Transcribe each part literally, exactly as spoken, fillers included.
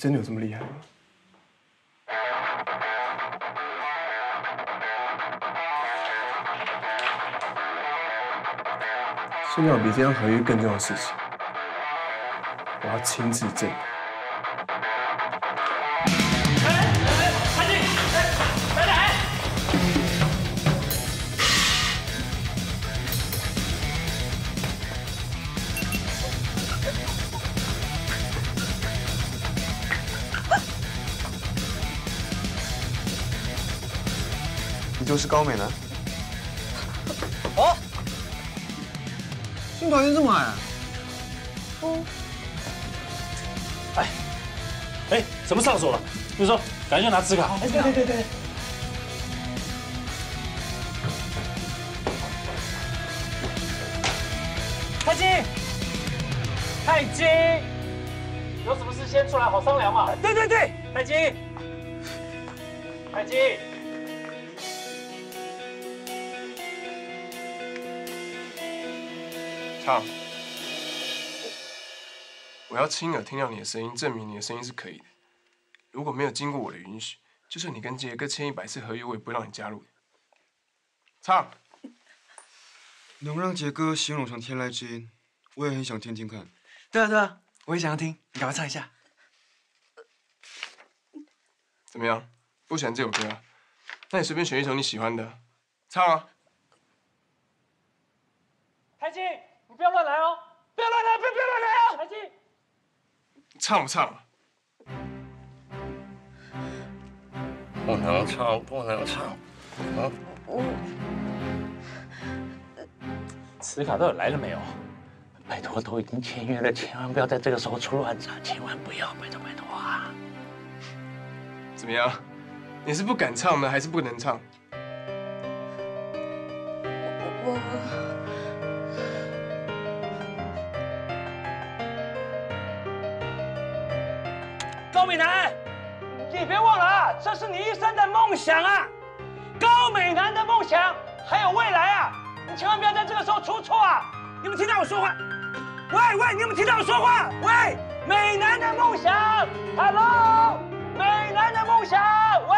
真的有这么厉害吗？现在有比这张合约更重要的事情，我要亲自证明。 你就是高美男？ 哦，新团员这么矮啊？ 哦。哎，哎，怎么上手了？你说，赶紧拿纸卡。哎，对对对对。太金，太金，有什么事先出来好商量嘛？对对对，太金，太金。 唱，我要亲耳听到你的声音，证明你的声音是可以的。如果没有经过我的允许，就算你跟杰哥签一百次合约，我也不会让你加入。唱， 能让杰哥形容成天籁之音，我也很想听听看。 对啊对啊，我也想要听，你赶快唱一下。 怎么样？不喜欢这首歌啊？那你随便选一首你喜欢的，唱啊！ 台金。 你不要乱来哦！不要乱来，不要不要乱来哦！海基， 唱不唱啊？ 不能唱，不能唱。啊！ 我磁卡到底来了没有？ 拜托，都已经签约了，千万不要在这个时候出乱子，千万不要，拜托拜托啊！ 怎么样？你是不敢唱呢，还是不能唱？ 我。 高美男，你别忘了啊，这是你一生的梦想啊！高美男的梦想还有未来啊！你千万不要在这个时候出错啊！你们听到我说话？喂喂，你们听到我说话？喂，美男的梦想 ，Hello， 美男的梦想，喂。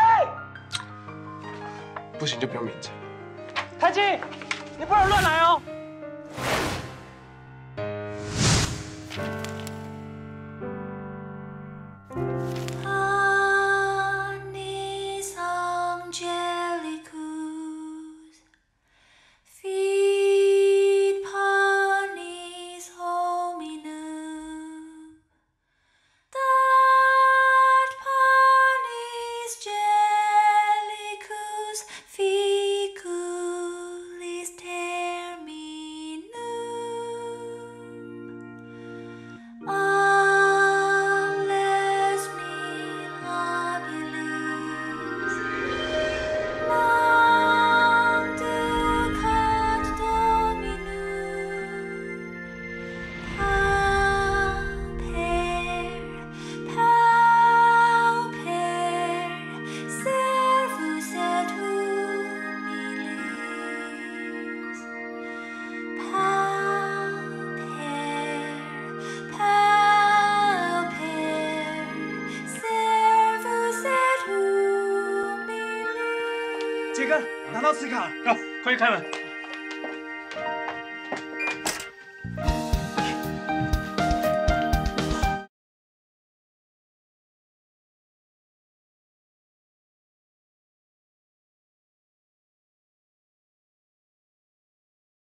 不行就不用勉强。 台金，你不能乱来哦。 杰哥拿到磁卡了， 走，快去开门。